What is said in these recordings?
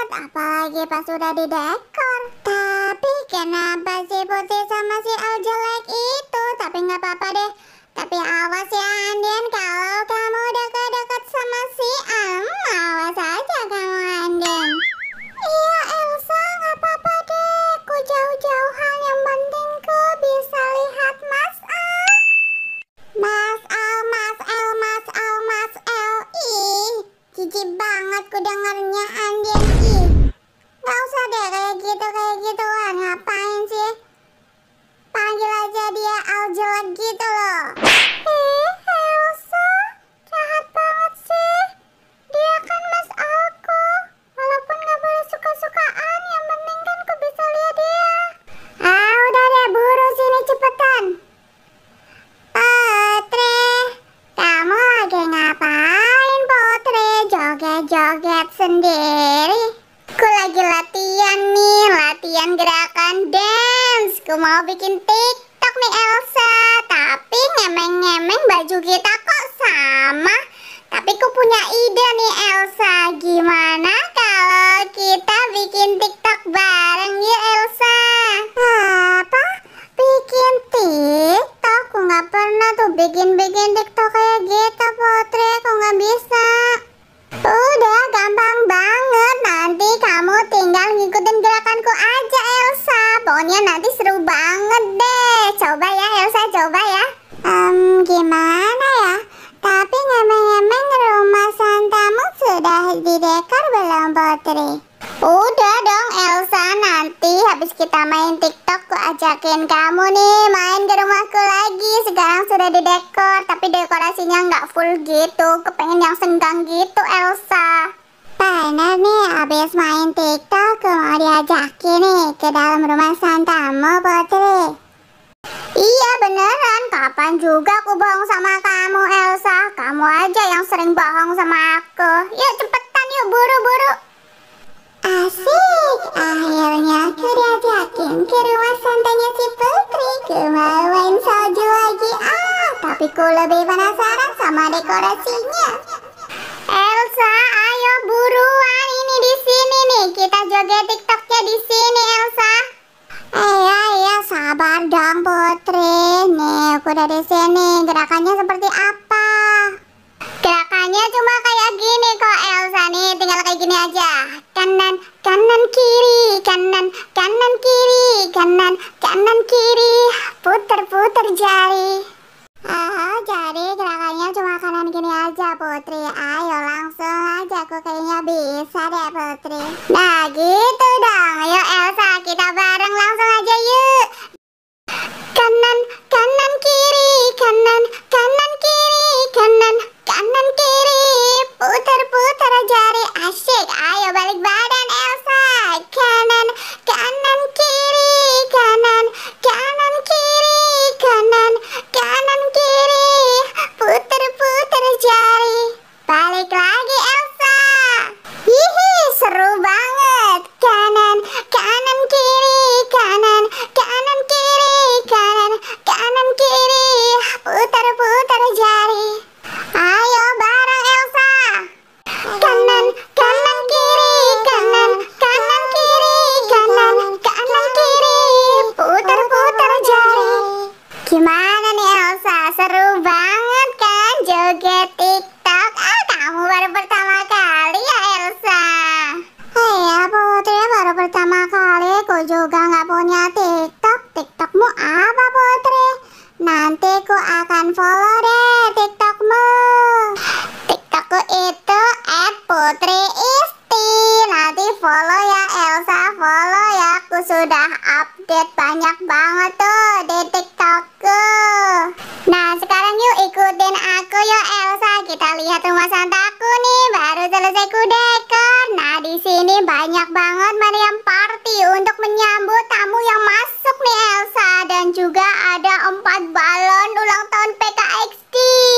apalagi pas sudah didekor. Tapi kenapa si Putri sama si Al jelek itu? Tapi nggak apa-apa deh. Tapi awas ya Andien, kalau kamu dekat-dekat sama si Al, awas aja kamu Andien. Iya Elsa, nggak apa-apa deh. Ku jauh-jauhan, yang penting ku bisa lihat Mas Al. Mas Al, Mas Al, Mas Al, Mas Al. Ih, jijik banget ku dengarnya Andien. Ih, nggak usah deh kayak gituan. Ngapain sih? Panggil aja dia Al jelek gitu loh. Elsa, jahat banget sih. Dia kan Mas Alku. Walaupun nggak boleh suka-sukaan, yang penting kan ku bisa lihat dia. Ah, udah deh, buru sini cepetan. Putri, kamu lagi ngapain Putri? Joget-joget sendiri. Ku lagi latihan nih, latihan gerakan dance. Ku mau bikin TikTok nih Elsa. Tapi ngemeng-ngemeng baju kita kok sama. Tapi ku punya ide nih Elsa. Gimana kalau kita bikin TikTok bareng ya Elsa? Apa? Bikin TikTok? Ku nggak pernah tuh bikin TikTok kayak gitu Putri. Ku nggak bisa. Udah gampang banget. Nanti kamu tinggal ngikutin gerakanku aja Elsa. Pokoknya nanti seru banget deh. Coba ya Elsa, coba ya. Gimana ya? Tapi ngemeng-ngemeng rumah santamu sudah didekor belum Putri? Udah dong Elsa, nanti habis kita main TikTok ku ajakin kamu nih main ke rumahku lagi. Sekarang sudah didekor, tapi dekorasinya nggak full gitu. Kepengen yang senggang gitu Elsa. Bener nih, habis main TikTok ku mau diajakin nih ke dalam rumah santamu Putri. Iya beneran, kapan juga aku bohong sama kamu Elsa. Kamu aja yang sering bohong sama aku. Yuk cepetan yuk, buru-buru. Asik, akhirnya aku diajakin ke rumah santainya si Putri. Ku mau main salju lagi. Tapi ku lebih penasaran sama dekorasinya. Elsa, ayo buruan, ini di sini nih. Kita joget TikToknya di sini Elsa. Iya, sabar dong Putri. Nih, aku udah di sini. Gerakannya seperti apa? Gerakannya cuma kayak gini kok Elsa nih, tinggal kayak gini aja. Kanan, kanan kiri, kanan, kanan kiri, kanan, kanan kiri. Puter-puter jari. Jadi gerakannya cuma kanan gini aja Putri. Ayo langsung aja, aku kayaknya bisa deh Putri. Nah gitu dong. Ayo Elsa, kita bareng langsung aja yuk. Kanan, kanan kiri, kanan, kanan kiri, kanan, kanan kiri. Puter-puter jari. Asyik, ayo balik badan Elsa. Kanan, kanan kiri, kanan, kanan kiri, kanan, kanan kiri. Puter-puter jari. Balik lagi Elsa. Hihi, seru banget. Kanan, kanan kiri, kanan, kanan kiri, kanan, kanan kiri. Puter-puter jari. Ayo bareng Elsa. Kanan, kanan kiri, kanan, kanan kiri, kanan, kanan kiri. Puter-puter jari. Gimana nih Elsa? Seru banget kan joget TikTok? Kamu baru pertama kali ya Elsa? Iya Putri, baru pertama kali. Aku juga nggak punya TikTok. TikTokmu apa Putri? Nanti ku akan follow deh TikTokmu. TikTokku itu @Putri Isti. Nanti follow ya Elsa, follow ya. Aku sudah update banyak banget tuh di TikTokku. Nah sekarang yuk ikutin aku yuk Elsa. Kita lihat rumah santaku nih, baru selesai ku dekor. Nah di sini banyak banget meriam party untuk menyambut tamu yang masuk nih Elsa. Dan juga ada 4 balon ulang tahun pkxd.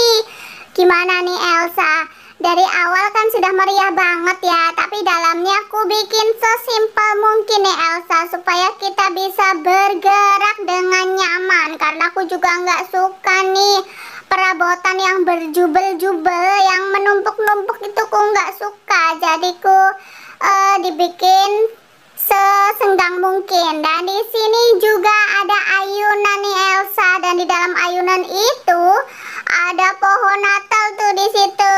Gimana nih Elsa? Dari awal kan sudah meriah banget ya, tapi dalamnya aku bikin sesimpel mungkin nih Elsa, supaya kita bisa bergerak dengan nyaman. Karena aku juga nggak suka nih perabotan yang berjubel-jubel, yang menumpuk-numpuk itu aku nggak suka. Jadi ku dibikin sesenggang mungkin. Dan di sini juga ada ayunan nih Elsa, dan di dalam ayunan itu ada pohon Natal tuh di situ.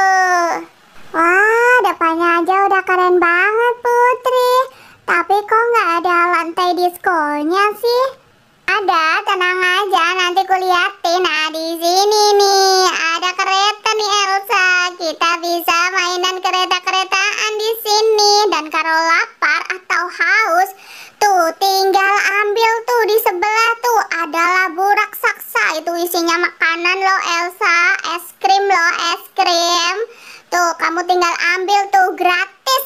Wah, depannya aja udah keren banget Putri. Tapi kok nggak ada lantai diskonya sih? Ada, tenang aja, nanti kuliatin. Nah, di sini nih ada kereta nih Elsa. Kita bisa mainan kereta-keretaan di sini. Dan kalau lapar atau haus, tuh tinggal ambil tuh di sebelah tuh ada labu raksasa. Itu isinya makanan loh Elsa, es krim loh, es krim. Tuh, kamu tinggal ambil tuh, gratis.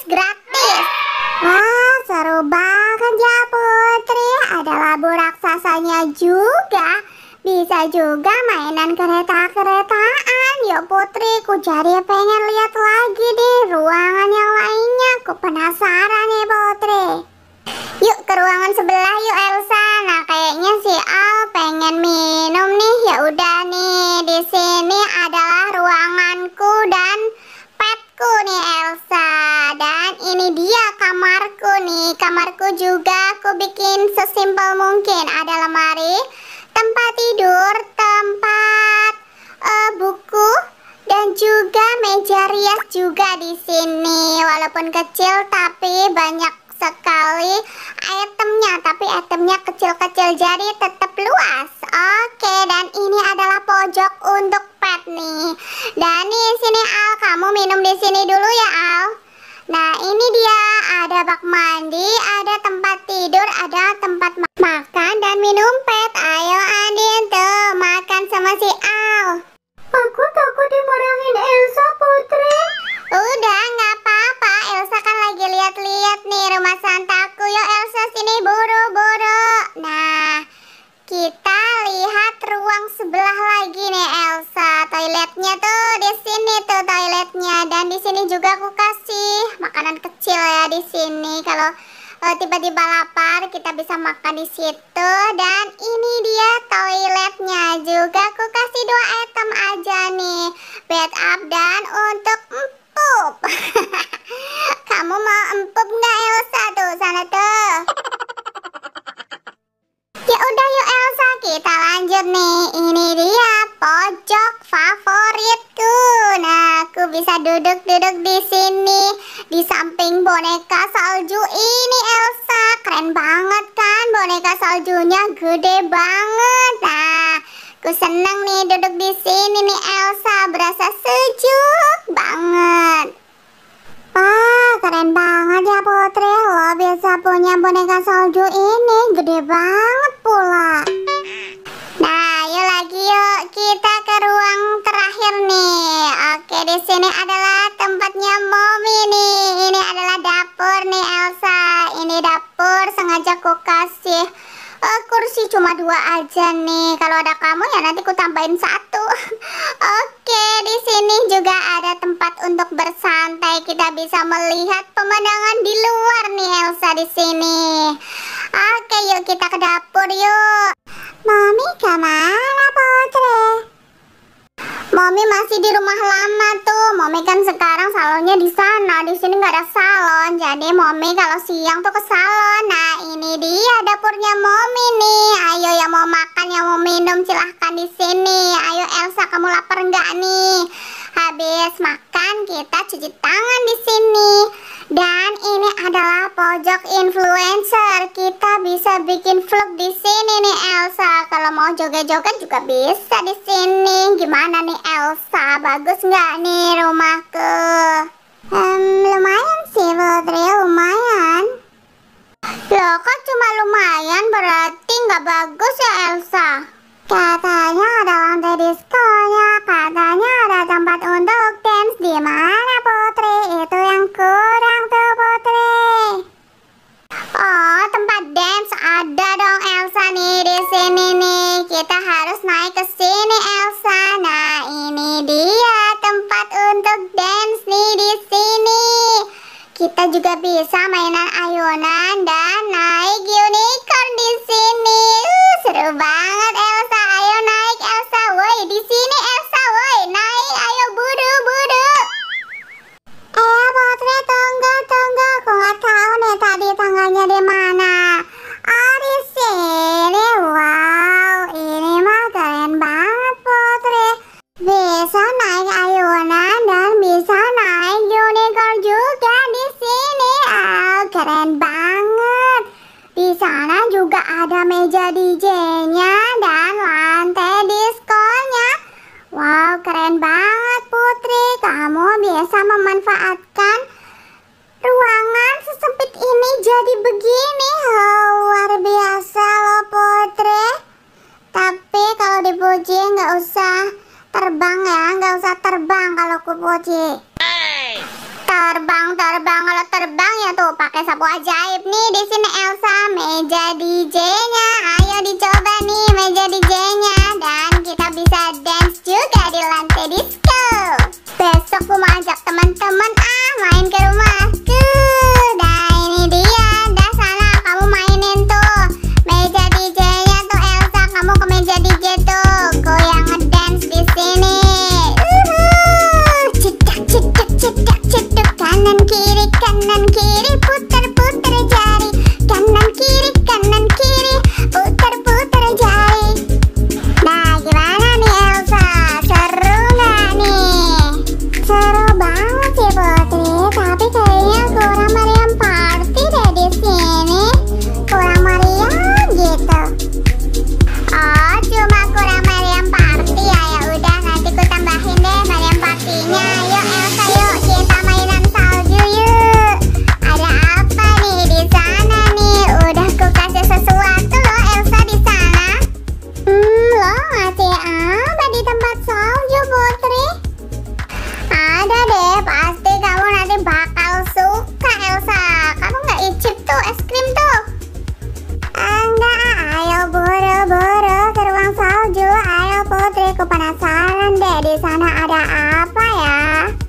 Wah, seru banget ya Putri. Ada labu raksasanya juga. Bisa juga mainan kereta-keretaan. Yuk Putri, ku jadi pengen lihat lagi di ruangan yang lainnya. Ku penasaran nih Putri. Yuk ke ruangan sebelah yuk Elsa. Nah, kayaknya si Al pengen minum nih. Ya udah nih, di sini adalah ruanganku dan petku nih Elsa. Dan ini dia kamarku nih. Kamarku juga aku bikin sesimpel mungkin. Ada lemari, tempat tidur, tempat buku, dan juga meja rias juga di sini. Walaupun kecil tapi banyak sekali itemnya, tapi itemnya kecil-kecil jadi tetap luas. Oke, dan ini adalah pojok untuk pet nih. Dan di sini Al, kamu minum di sini dulu ya Al. Nah, ini dia ada bak mandi, ada tempat tidur, ada tempat makan dan minum pet. Ayo Andin tuh makan sama si Al. Aku takut dimarahin Elsa Putri. Udah, nggak apa-apa. Elsa kan lagi lihat-lihat nih rumah santaku. Yuk Elsa sini buru-buru. Nah, kita lihat ruang sebelah lagi nih Elsa. Toiletnya tuh di sini tuh toiletnya. Dan di sini juga aku kasih makanan kecil ya di sini. Kalau tiba-tiba lapar kita bisa makan di situ. Dan ini dia toiletnya juga. Aku kasih 2 item aja nih, bed up dan untuk empup. Kamu mau empup nggak Elsa tuh sana tuh? Ya udah yuk Elsa, kita lanjut nih. Ini dia pojok favoritku. Nah, aku bisa duduk-duduk di sini di samping boneka salju ini Elsa. Keren banget kan, boneka saljunya gede banget. Nah, aku seneng nih duduk di sini nih Elsa, berasa sejuk banget. Wah, keren banget ya Putri. Lo bisa punya boneka salju ini, gede banget pula. Nah, yuk lagi yuk, kita ke ruang terakhir nih. Oke, di sini adalah tempatnya Mommy nih. Ini adalah dapur nih Elsa. Ini dapur sengaja ku kasih kursi cuma 2 aja nih. Kalau ada kamu ya nanti ku tambahin 1. Oke, di sini juga ada tempat untuk bersantai. Kita bisa melihat pemandangan di luar nih Elsa di sini. Oke, yuk kita ke dapur yuk. Mami kemana Putri? Mami masih di rumah lama tuh. Mami kan sekarang salonnya di sana. Di sini nggak ada salon. Jadi Mami kalau siang tuh ke salon. Nah, ini dia dapurnya Mami nih. Ayo yang mau makan, yang mau minum silahkan di sini. Ayo Elsa, kamu lapar nggak nih? Habis makan kita cuci tangan di sini. Dan ini adalah pojok influencer. Kita bisa bikin vlog di sini nih Elsa. Kalau mau joget-joget juga bisa di sini. Gimana nih Elsa? Bagus nggak nih rumahku? Lumayan sih Putri, lumayan. Loh, kok cuma lumayan? Berarti nggak bagus ya Elsa? Katanya ada lantai diskonya, katanya ada tempat untuk dance. Di mana Putri? Itu yang kurang tuh Putri. Oh, tempat dance ada dong Elsa nih di sini nih. Kita harus naik ke sini Elsa. Nah, ini dia tempat untuk dance nih di sini. Kita juga bisa mainan ayunan dan naik unicorn di sini. Seru banget Elsa. Ayo naik Elsa. Woi, di sini Elsa. Woi, naik. Ayo buru-buru. Putri, tunggu. Aku nggak tahu keren banget. Di sana juga ada meja DJ-nya dan lantai diskonya. Wow, keren banget Putri. Kamu bisa memanfaatkan ruangan sesempit ini jadi begini. Luar biasa loh Putri. Tapi kalau dipuji nggak usah terbang ya, nggak usah terbang kalau ku puji. Terbang, kalau terbang ya tuh pakai sapu ajaib nih di sini Elsa, meja DJ-nya. Ayo dicoba nih meja DJ-nya dan kita bisa dance juga di lantai disco. Besok aku mau ajak teman-teman main ke rumahku. Nah ini dia, dah sana kamu mainin tuh meja DJ-nya tuh Elsa, kamu ke meja DJ tuh, goyang ngedance di sini. Cedak kanan kiri putar jari, kanan kiri putar jari. Nah gimana nih Elsa, seru nggak nih? Seru banget sih Putri, tapi kayaknya kurang meriam party deh di sini, kurang meriam gitu. Oh cuma kurang meriam party ya, ya udah nanti ku tambahin deh meriam partinya. Yuk Elsa, yuk kita mainan salju yuk. Ada apa nih di sana nih? Udah ku kasih sesuatu loh Elsa di sana. Lo ngasih apa di tempat salju Putri? Ada deh, pasti kamu nanti bakal suka Elsa. Kamu nggak icip tuh es krim tuh? Enggak, ayo buru-buru ke ruang salju. Ayo Putri, ku penasaran deh di sana ada apa ya.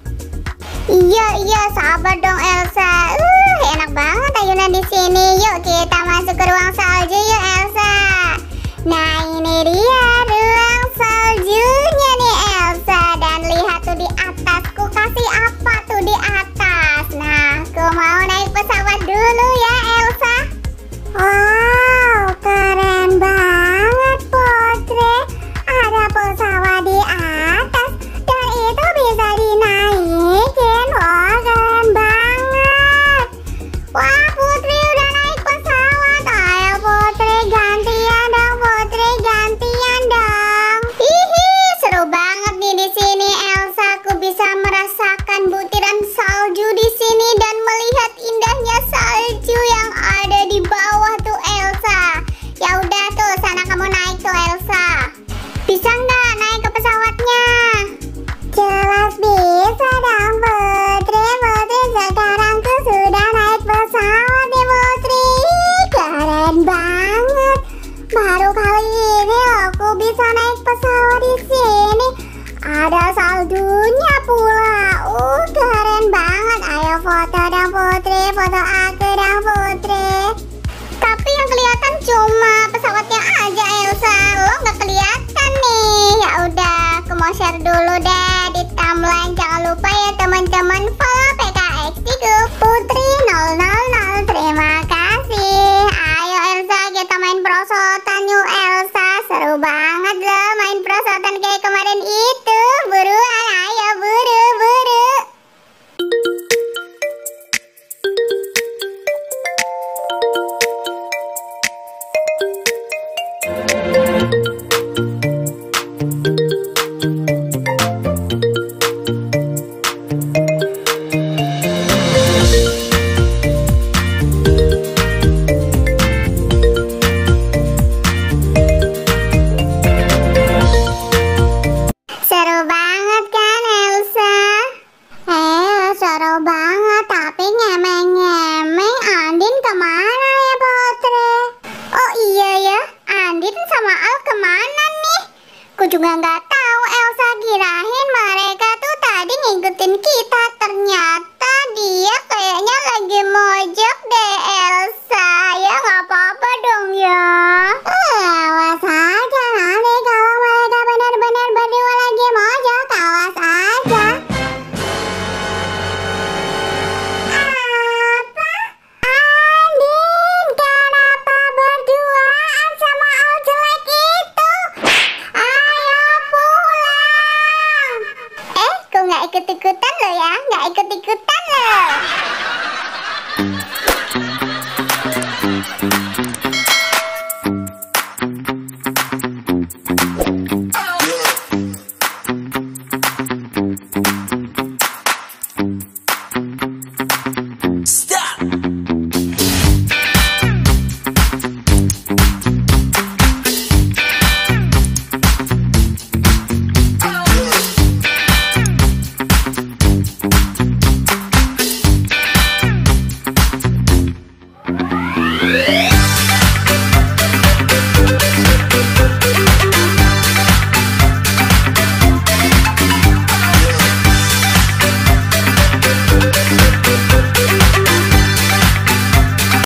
Iya, sabar dong Elsa. Enak banget ayunan di sini. Yuk kita masuk ke ruang salju yuk Elsa. Nah ini dia ruang saljunya nih Elsa. Dan lihat tuh di atas, ku kasih apa tuh di atas. Nah, ku mau naik pesawat dulu ya Elsa. Wow, keren banget Putri. Ada pesawat di atas dan itu bisa dinaikin. Wah, keren banget. Wah, Putri udah naik pesawat. Ayo Putri gantian dong, Putri gantian dong. Hihi, seru banget nih di sini Elsa. Aku bisa merasakan butiran salju di sini dan melihat indahnya salju yang ada di bawah tuh Elsa. Ya udah tuh, sana kamu naik tuh Elsa. Bisa nggak naik ke pesawatnya? Jelas bisa dong Putri. Putri sekarang tuh sudah naik pesawat nih Putri. Keren banget. Baru kali ini loh aku bisa naik pesawat di sini. Ada saljunya pula. Keren banget. Ayo foto dong Putri, foto aku dong Putri. Tapi yang kelihatan cuma pesawatnya aja Elsa. Lo nggak kelihatan nih. Ya udah, aku mau share dulu deh di timeline. Jangan lupa ya teman-teman follow pkxd ku Putri 000. Terima kasih. Ayo Elsa kita main perosotan yuk Elsa. Seru banget loh main perosotan kayak kemarin itu. Buruan, ayo buru-buru. Seru banget kan Elsa? Seru banget, tapi ngemeng-ngemeng Andin kemana ya Putri? Oh iya ya, Andin sama Al kemana nih? Ku juga nggak tahu Elsa, kirain mereka tuh tadi ngikutin kita. Ternyata dia kayaknya lagi mojok deh Elsa. Ya nggak apa-apa dong ya. Awas aja nanti kalau mereka benar-benar berdua lagi mojok, awas aja. Apa? Andin, kenapa berduaan sama Al jelek itu? Ayo pulang. Kok nggak ikut-ikutan lo ya? Nggak ikut-ikutan.